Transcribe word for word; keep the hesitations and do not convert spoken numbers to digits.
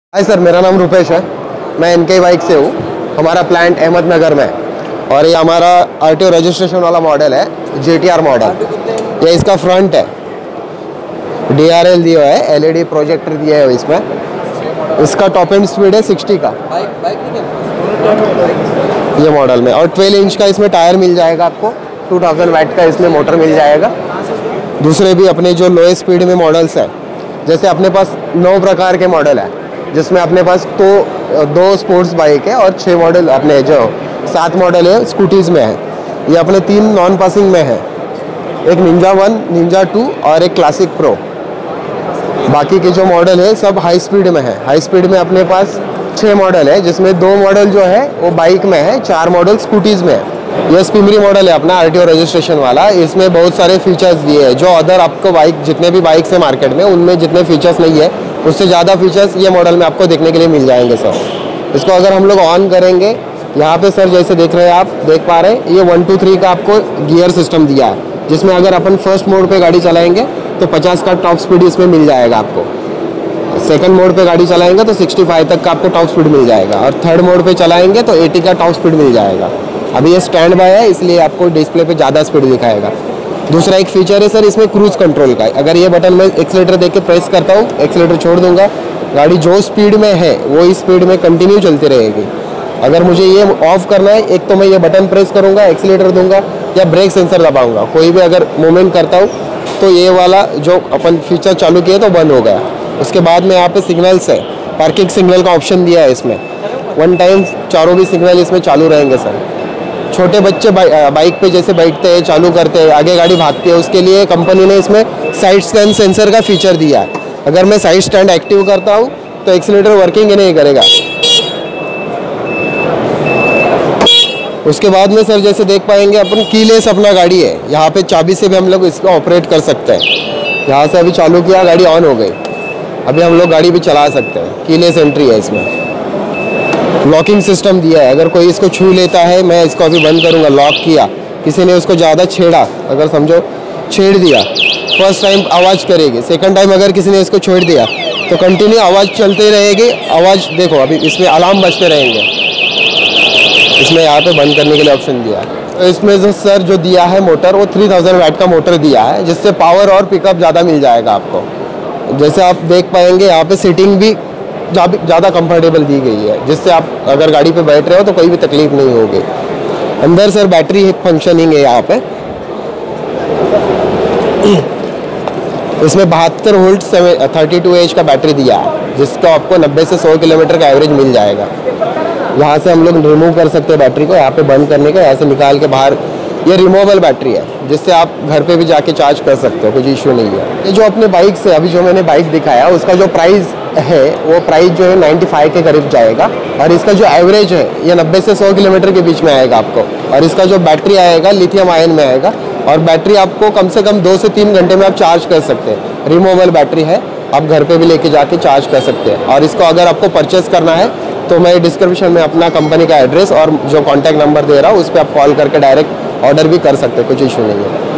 Hi sir, मेरा नाम रुपेश है। मैं एनके बाइक से हूँ। हमारा प्लांट अहमदनगर में है और ये हमारा आरटीओ रजिस्ट्रेशन वाला मॉडल है, जीटीआर मॉडल। ये इसका फ्रंट है, डीआरएल दिया है, एलईडी प्रोजेक्टर दिया है इसमें। इसका टॉप एंड स्पीड है सिक्सटी का ये मॉडल में, और ट्वेल्व इंच का इसमें टायर मिल जाएगा आपको। टू थाउजेंड वाट का इसमें मोटर मिल जाएगा। दूसरे भी अपने जो लोए स्पीड में मॉडल्स हैं, जैसे अपने पास नौ प्रकार के मॉडल है, जिसमें अपने पास तो दो स्पोर्ट्स बाइक है और छः मॉडल अपने जो सात मॉडल है स्कूटीज़ में है। ये अपने तीन नॉन पासिंग में है, एक निंजा वन, निंजा टू और एक क्लासिक प्रो। बाकी के जो मॉडल है सब हाई स्पीड में है। हाई स्पीड में अपने पास छः मॉडल है, जिसमें दो मॉडल जो है वो बाइक में है, चार मॉडल स्कूटीज़ में है। ये स्पिमरी मॉडल है अपना आरटीओ रजिस्ट्रेशन वाला। इसमें बहुत सारे फीचर्स दिए हैं जो अदर आपको बाइक जितने भी बाइक्स है मार्केट में उनमें जितने फीचर्स नहीं है, उससे ज़्यादा फीचर्स ये मॉडल में आपको देखने के लिए मिल जाएंगे सर। इसको अगर हम लोग ऑन करेंगे, यहाँ पे सर जैसे देख रहे हैं, आप देख पा रहे हैं, ये वन टू थ्री का आपको गियर सिस्टम दिया है, जिसमें अगर अपन फर्स्ट मोड पे गाड़ी चलाएंगे तो पचास का टॉप स्पीड इसमें मिल जाएगा आपको। सेकंड मोड पे गाड़ी चलाएंगे तो पैंसठ तक का आपको टॉप स्पीड मिल जाएगा, और थर्ड मोड पे चलाएंगे तो अस्सी का टॉप स्पीड मिल जाएगा। अभी ये स्टैंड बाय है, इसलिए आपको डिस्प्ले पे ज़्यादा स्पीड दिखाएगा। दूसरा एक फीचर है सर इसमें क्रूज कंट्रोल का। अगर ये बटन मैं एक्सीलेटर देख के प्रेस करता हूँ, एक्सीलेटर छोड़ दूंगा, गाड़ी जो स्पीड में है वो इस स्पीड में कंटिन्यू चलती रहेगी। अगर मुझे ये ऑफ करना है, एक तो मैं ये बटन प्रेस करूँगा, एक्सीलेटर दूंगा या ब्रेक सेंसर दबाऊंगा, कोई भी अगर मूवमेंट करता हूँ तो ये वाला जो अपन फीचर चालू किया तो बंद हो गया। उसके बाद में यहाँ पे सिग्नल्स है, पार्किंग सिग्नल का ऑप्शन दिया है इसमें। वन टाइम चारों भी सिग्नल इसमें चालू रहेंगे सर। छोटे बच्चे बाइक पे जैसे बैठते हैं, चालू करते हैं, आगे गाड़ी भागती है, उसके लिए कंपनी ने इसमें साइड स्टैंड सेंसर का फीचर दिया है। अगर मैं साइड स्टैंड एक्टिव करता हूँ तो एक्सीलेटर वर्किंग ही नहीं करेगा। उसके बाद में सर जैसे देख पाएंगे अपन, कीलेस अपना गाड़ी है, यहाँ पे चाबी से भी हम लोग इसको ऑपरेट कर सकते हैं। यहाँ से अभी चालू किया, गाड़ी ऑन हो गई, अभी हम लोग गाड़ी भी चला सकते हैं। कीलेस एंट्री है इसमें। लॉकिंग सिस्टम दिया है, अगर कोई इसको छू लेता है, मैं इसको अभी बंद करूंगा, लॉक किया, किसी ने उसको ज़्यादा छेड़ा, अगर समझो छेड़ दिया, फर्स्ट टाइम आवाज़ करेगी, सेकंड टाइम अगर किसी ने इसको छोड़ दिया तो कंटिन्यू आवाज़ चलते रहेगी। आवाज़ देखो, अभी इसमें अलार्म बजते रहेंगे। इसमें यहाँ पे बंद करने के लिए ऑप्शन दिया है। तो इसमें जो सर जो दिया है मोटर, वो थ्री थाउजेंड वाट का मोटर दिया है, जिससे पावर और पिकअप ज़्यादा मिल जाएगा आपको। जैसे आप देख पाएंगे यहाँ पे सीटिंग भी ज़्यादा कंफर्टेबल दी गई है, जिससे आप अगर गाड़ी पे बैठ रहे हो तो कोई भी तकलीफ नहीं होगी। अंदर सर बैटरी फंक्शनिंग है यहाँ पे। इसमें बहत्तर वोल्ट थर्टी टू एच का बैटरी दिया है, जिसका आपको नब्बे से सौ किलोमीटर का एवरेज मिल जाएगा। यहाँ से हम लोग रिमूव कर सकते हैं बैटरी को, यहाँ पे बंद करने का, यहाँ से निकाल के बाहर। ये रिमूवेबल बैटरी है, जिससे आप घर पे भी जाके चार्ज कर सकते हो, कुछ इश्यू नहीं है। ये जो अपने बाइक से अभी जो मैंने बाइक दिखाया, उसका जो प्राइस है वो प्राइस जो है पचानवे के करीब जाएगा, और इसका जो एवरेज है ये नब्बे से सौ किलोमीटर के बीच में आएगा आपको। और इसका जो बैटरी आएगा लिथियम आयन में आएगा, और बैटरी आपको कम से कम दो से तीन घंटे में आप चार्ज कर सकते हैं। रिमूवेबल बैटरी है, आप घर पे भी लेके जाके चार्ज कर सकते हैं। और इसको अगर आपको परचेस करना है तो मैं डिस्क्रिप्शन में अपना कंपनी का एड्रेस और जो कॉन्टैक्ट नंबर दे रहा हूँ, उस पर आप कॉल करके डायरेक्ट ऑर्डर भी कर सकते हैं, कुछ इशू नहीं है।